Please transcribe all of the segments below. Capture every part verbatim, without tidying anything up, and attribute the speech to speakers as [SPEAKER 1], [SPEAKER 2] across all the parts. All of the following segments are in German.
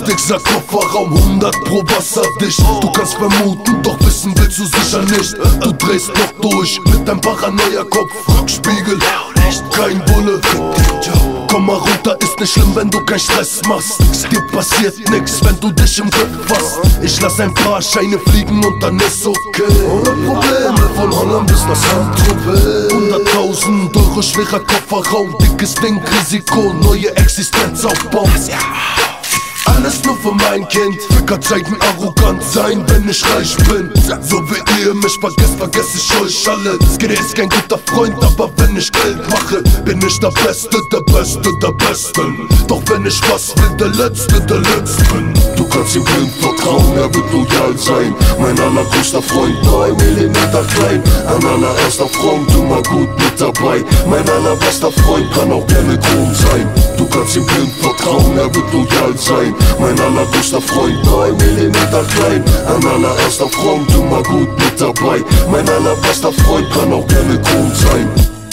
[SPEAKER 1] Dieser Kofferraum hundert pro wasserdicht. Du kannst vermuten, doch wissen willst du sicher nicht. Du drehst noch durch mit deinem Paranoia-Kopf. Rückspiegel, kein Bulle. Komm mal runter, ist nicht schlimm, wenn du keinen Stress machst. Dir passiert nix, wenn du dich im Griff hast. Ich lass ein paar Scheine fliegen und dann ist okay. Ohne Probleme, von Holland bis nach Saint-Tropez. Hunderttausend Euro schwerer Kofferraum, dickes Ding, Risiko, neue Existenz aufbauen. Alles nur für mein Kind. Ficker zeigen arrogant sein, wenn ich reich bin. So wie ihr mich vergesst, vergesse ich euch alle. Skiddy ist kein guter Freund, aber wenn ich Geld mache, bin ich der Beste, der Beste, der Besten. Doch wenn ich was will, der Letzte, der Letzten. Du kannst ihm blind vertrauen, er wird loyal sein. Mein allergrößter Freund, neun Millimeter klein. An allererster Front immer gut mit dabei. Mein allerbester Freund kann auch gerne krumm sein. Du kannst ihm blind vertrauen, er wird loyal sein. Mein allergrößter Freund, neun Millimeter klein. An allererster Front immer gut mit dabei. Mein allerbester Freund kann auch gerne krumm sein.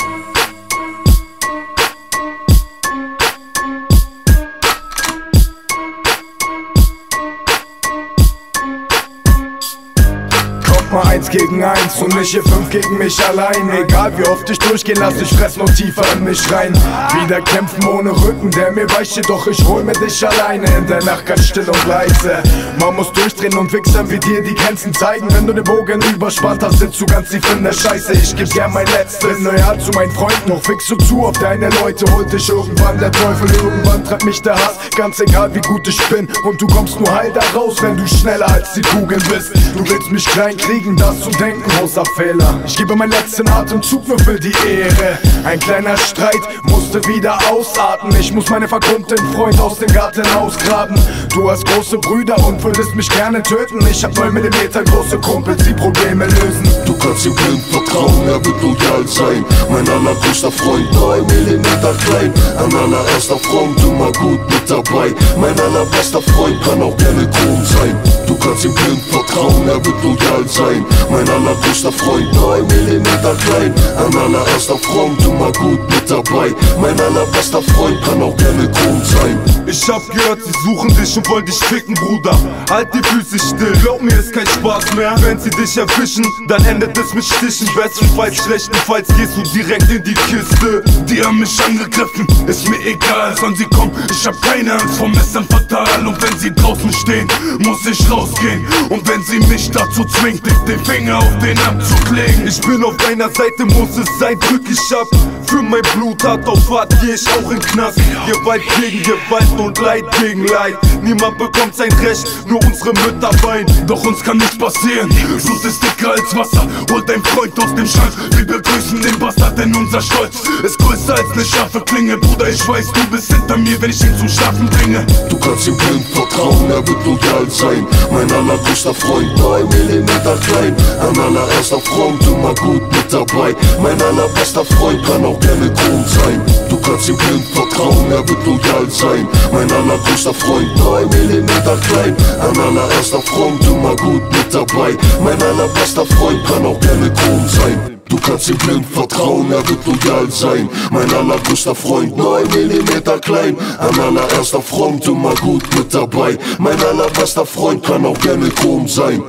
[SPEAKER 2] Mal eins gegen eins und nicht hier fünf gegen mich allein. Egal wie oft ich durchgehen lass, ich fress noch tiefer in mich rein. Wieder kämpfen ohne Rücken, der mir weicht, jedoch ich hol mir dich alleine. In der Nacht ganz still und leise. Man muss durchdrehen und Wichsern wie dir die Grenzen zeigen. Wenn du den Bogen überspannt hast, sitzt du ganz tief in der Scheiße. Ich geb gern mein Letztes, loyal zu meinen Freunden. Doch fickst du zu auf deine Leute, holt dich irgendwann der Teufel. Irgendwann treibt mich der Hass, ganz egal wie gut ich bin. Und du kommst nur heil da raus, wenn du schneller als die Kugel bist. Du willst mich klein kriegen, das zu denken, großer Fehler. Ich gebe meinen letzten Atemzug nur für die Ehre. Ein kleiner Streit musste wieder ausatmen. Ich muss meine verkrummten Freund aus dem Garten ausgraben. Du hast große Brüder und würdest mich gerne töten. Ich hab neun Millimeter große Kumpels, die Probleme lösen.
[SPEAKER 1] Du kannst ihm blind vertrauen, er wird loyal sein. Mein allergrößter Freund, neun Millimeter klein. An allererster Front immer gut mit dabei. Mein allerbester Freund kann auch gerne krumm sein. Du kannst ihm blind vertrauen, er wird loyal sein. Mein allergrößter Freund, neun Millimeter klein. An allererster Front immer gut mit dabei. Mein allerbester Freund kann auch gerne krumm sein.
[SPEAKER 3] Ich hab gehört, sie suchen dich und wollen dich ficken, Bruder. Halt die Füße still, glaub mir, ist kein Spaß mehr. Wenn sie dich erwischen, dann endet es mit Stichen. Bestenfalls, schlechtenfalls gehst du direkt in die Kiste. Die haben mich angegriffen, ist mir egal, sollen sie kommen. Ich hab keine Angst vor Messern fatal. Und wenn sie draußen stehen, muss ich rausgehen. Und wenn sie mich dazu zwingt, den Finger auf den Arm zu klingen. Ich bin auf deiner Seite, muss es sein, drück ich ab. Für mein Blut hart auf hart, geh ich auch in Knast. Gewalt gegen Gewalt und Leid gegen Leid. Niemand bekommt sein Recht, nur unsere Mütter weinen. Doch uns kann nichts passieren, Blut ist dicker als Wasser. Holt dein Freund aus dem Schrank, wir begrüßen den Bastard, denn unser Stolz ist größer als ne scharfe Klinge. Bruder, ich weiß, du bist hinter mir, wenn ich ihn zum Schlafen bringe.
[SPEAKER 1] Du kannst ihm blind vertrauen, er wird loyal sein. Mein allergrößter Freund, neun Millimeter klein. An allererster Front immer gut mit dabei. Mein allerbester Freund kann auch gerne krumm sein. Du kannst ihm blind vertrauen, er wird loyal sein. Mein allergrößter Freund, neun Millimeter klein. An allererster Front immer gut mit dabei. Mein allerbester Freund kann auch gerne krumm sein. Du kannst ihm blind vertrauen, er wird loyal sein. Mein allergrößter Freund, neun Millimeter klein. An allererster Front immer gut mit dabei. Mein allerbester Freund kann auch gerne krumm sein.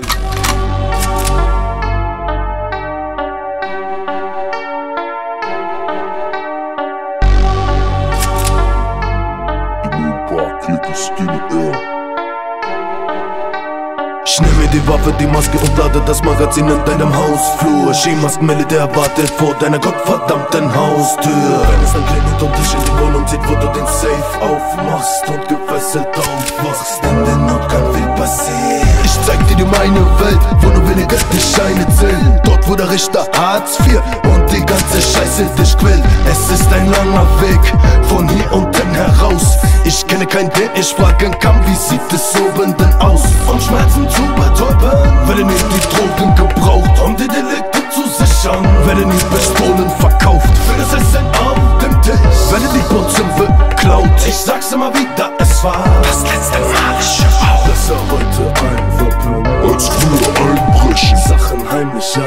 [SPEAKER 1] Ich nehm mir die Waffe, die Maske und lade das Magazin in deinem Hausflur. Skimasken, Militär wartet vor deiner gottverdammten Haustür. Wenn es dann klingelt und dich in die Wohnung zieht, wo du den Safe aufmachst und gefesselt aufwachst, in der Not kann viel passieren. Ich zeig dir meine Welt, wo nur wenige die Scheine zählen. Dort wo der Richter Hartz vier und die ganze Scheiße dich quält. Es ist ein langer Weg, von hier unten heraus. Ich kenne keinen, den ich fragen kann, wie sieht es oben denn aus? Von Schmerzen zu betäuben, werden nie die Drogen gebraucht, um die Delikte zu sichern. Werden nie Pistolen verkauft, für das Essen auf dem Tisch. Werden die Putzen beklaut, ich sag's immer wieder, es war das letzte Mal, ich auch. Besser heute einwippen, als früher einbrechen. Sachen heimlich einstellen.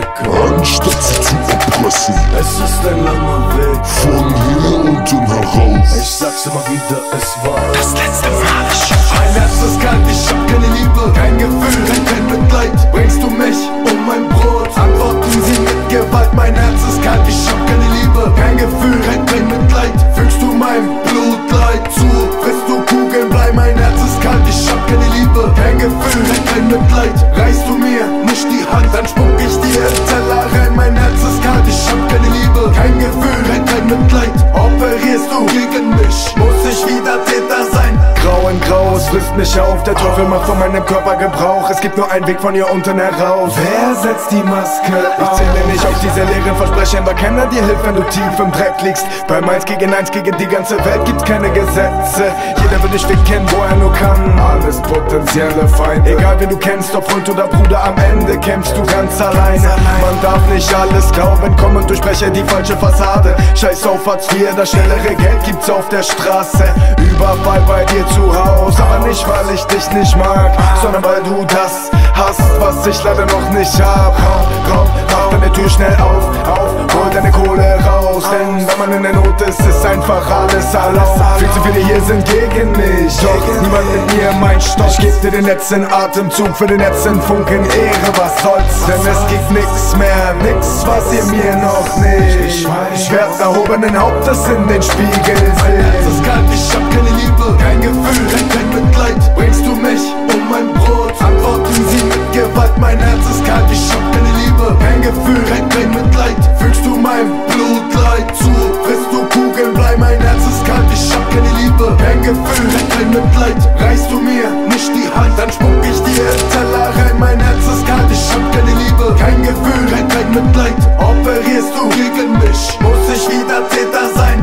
[SPEAKER 2] Ficker,
[SPEAKER 1] anstatt sie zu erpressen.
[SPEAKER 2] es ist ein langer Weg
[SPEAKER 1] Von hier unten heraus.
[SPEAKER 2] Ich sag's immer wieder, es war
[SPEAKER 1] Das letzte Mal ist schon
[SPEAKER 2] mein Herz ist kalt, ich hab keine Liebe, kein Gefühl, kein, kein Mitleid. Bringst du mich um mein Brot? Antworten sie mit Gewalt. Mein Herz ist kalt, ich hab keine Liebe, kein Gefühl, kein, kein Mitleid. Fügst du meinem Blutleid zu? Bist du Kugelblei? Mein Herz ist kalt, ich hab keine Liebe, kein Gefühl, kein, kein Mitleid. Reichst du mir nicht die Hand, dann spuck ich dir in Teller rein. Mein Herz ist kalt, ich hab keine Liebe, kein Gefühl, kein, kein Mitleid. Operierst du gegen mich? Muss ich wieder Täter sein? Grau in Grau, es frisst mich auf. Der Teufel macht von meinem Körper Gebrauch. Es gibt nur einen Weg von hier unten heraus. Wer setzt die Maske auf? Ich zähle nicht auf diese leeren Versprechen, weil keiner dir hilft, wenn du tief im Dreck liegst. Beim eins gegen eins gegen die ganze Welt gibt's keine Gesetze. Jeder will dich ficken, wo er nur kann. Alles potenzielle Feinde. Egal wen du kennst, ob Freund oder Bruder, am Ende kämpfst du ganz alleine. Man darf nicht alles glauben, komm und durchbreche die falsche Fassade. Scheiß auf Hartz vier, das schnellere Geld gibt's auf der Straße. Überfall bei dir zu Hause, aber nicht weil ich dich nicht mag, sondern weil du das hast, was ich leider noch nicht hab. Rau, rau, rau deine Tür schnell auf, auf, hol deine Kohle raus. Denn wenn man in der Not ist, ist einfach alles erlaubt. Viel zu viele hier sind gegen mich, doch niemand mit mir mein Stopp. Ich geb dir den letzten Atemzug für den letzten Funken Ehre, was soll's? Denn es gibt nix mehr, nix, was ihr mir noch nicht. Schwert erhobenen Hauptes in den Spiegel seht. Mein Herz ist kalt, ich hab keine Liebe, kein Gefühl, kein, kein Mitleid. Bringst du mich um mein Brot? Antworten sie mit Gewalt. Mein Herz ist kalt, ich hab keine Liebe, kein Gefühl, kein, kein Mitleid. Fügst du meinem Blutleid zu? Bist du Kugelblei? Mein Herz ist kalt, ich hab keine Liebe, kein Gefühl, kein, kein Mitleid. Reichst du mir nicht die Hand, dann spuck ich dir in Teller rein. Mein Herz ist kalt, ich hab keine Liebe, kein Gefühl, kein, kein Mitleid. Operierst du gegen mich? Muss ich wieder Täter sein?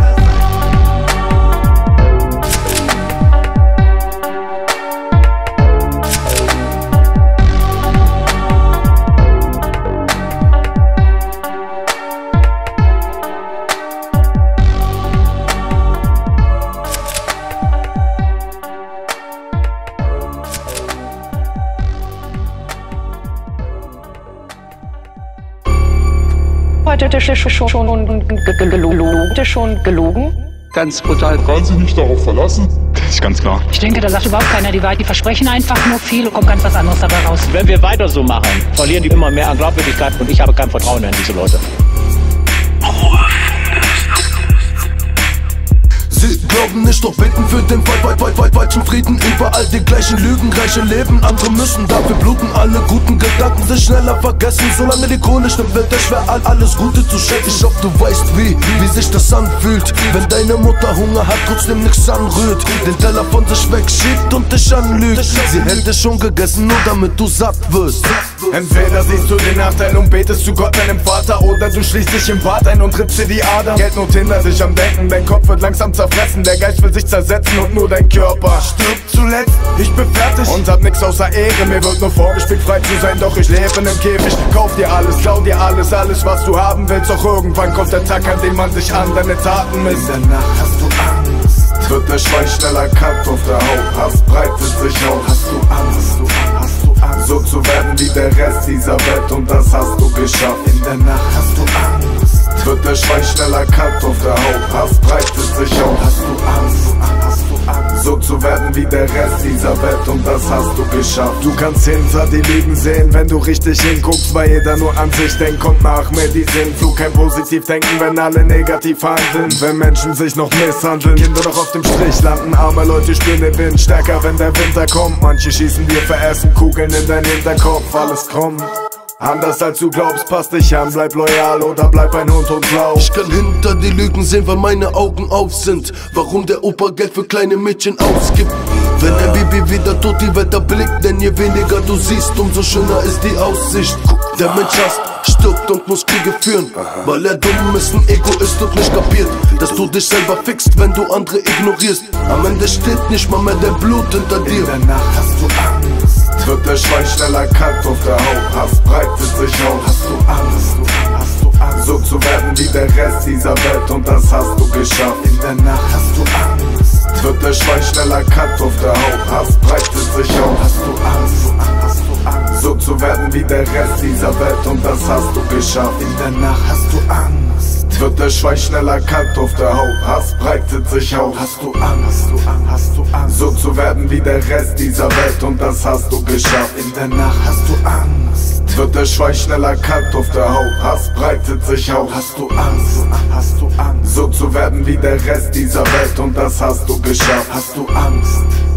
[SPEAKER 4] Heute schon, schon, gelogen, schon gelogen.
[SPEAKER 5] Ganz brutal.
[SPEAKER 1] Kann sich nicht darauf verlassen.
[SPEAKER 5] Das ist ganz klar.
[SPEAKER 6] Ich denke, da sagt überhaupt keiner die Wahrheit. Die versprechen einfach nur viel und kommt ganz was anderes dabei raus.
[SPEAKER 7] Wenn wir weiter so machen, verlieren die immer mehr an Glaubwürdigkeit und ich habe kein Vertrauen in diese Leute.
[SPEAKER 1] Sie glauben nicht, doch beten für den Fall, weit, weit, weit, falschen Frieden. Überall die gleichen Lügen, reiche Leben, andere müssen dafür bluten. Alle guten Gedanken sich schneller vergessen. Solange die Kohle stimmt, wird es schwer, alles Gute zu schätzen. Ich hoffe, du weißt, wie, wie sich das anfühlt, wenn deine Mutter Hunger hat, trotzdem nichts anrührt, den Teller von sich wegschiebt und dich anlügt. Sie hätte schon gegessen, nur damit du satt wirst.
[SPEAKER 2] Entweder siehst du den Nachteil und betest zu Gott, deinem Vater, oder du schließt dich im Bad ein und trittst dir die Adern. Geldnot hindert dich am Denken, dein Kopf wird langsam zerfressen, der Geist will sich zersetzen und nur dein Körper stirbt zuletzt. Ich bin fertig und hab nix außer Ehre, mir wird nur vorgespielt, frei zu sein, doch ich lebe in nem Käfig. Kauf dir alles, klau dir alles, alles was du haben willst, doch irgendwann kommt der Tag, an dem man sich an deine Taten misst. In der Nacht hast du Angst, wird der Schwein schneller kalt auf der Haut, Hass breitet sich aus. Hast du Angst, hast du Angst, hast du Angst, so zu werden wie der Rest dieser Welt, und das hast du geschafft. In der Nacht hast du Angst, wird der Schwein schneller kalt auf der Haut, Hass breitet sich aus. Hast du Angst, hast du Angst, so zu werden wie der Rest dieser Welt, und das hast du geschafft. Du kannst hinter die Lügen sehen, wenn du richtig hinguckst, weil jeder nur an sich denkt, kommt nach mir die Sinnflug. Kein positiv denken, wenn alle negativ handeln, wenn Menschen sich noch misshandeln, Kinder noch auf dem Strich landen, arme Leute spüren den Wind stärker, wenn der Winter kommt. Manche schießen dir veressen Kugeln in dein Hinterkopf, alles kommt anders als du glaubst, pass dich an, bleib loyal oder bleib ein Hund und blau.
[SPEAKER 1] Ich kann hinter die Lügen sehen, weil meine Augen auf sind. Warum der Opa Geld für kleine Mädchen ausgibt. Wenn ein Baby wieder tot die Welt erblickt, denn je weniger du siehst, umso schöner ist die Aussicht. Der Mensch hasst, stirbt und muss Kriege führen, weil er dumm ist, ein Egoist und nicht kapiert, dass du dich selber fickst, wenn du andere ignorierst. Am Ende steht nicht mal mehr der Blut hinter dir.
[SPEAKER 2] In der Nacht hast du Angst, wird der Schwein schneller kalt auf der Haut, Hass breitet sich aus. Hast du Angst, hast du Angst, so zu werden wie der Rest dieser Welt, und das hast du geschafft. In der Nacht hast du Angst, wird der Schwein schneller kalt auf der Haut, Hass breitet sich aus. Hast du Angst, hast du Angst, so zu werden wie der Rest dieser Welt, und das hast du geschafft. In der Nacht hast du Angst, wird der Schweiß schneller kalt auf der Haut, Hass breitet sich aus. Hast du Angst, hast du Angst, hast du Angst, so zu werden wie der Rest dieser Welt, und das hast du geschafft. In der Nacht hast du Angst, wird der Schweiß schneller kalt auf der Haut, Hass breitet sich aus. Hast du Angst, hast du Angst, so zu werden wie der Rest dieser Welt, und das hast du geschafft. Hast du Angst,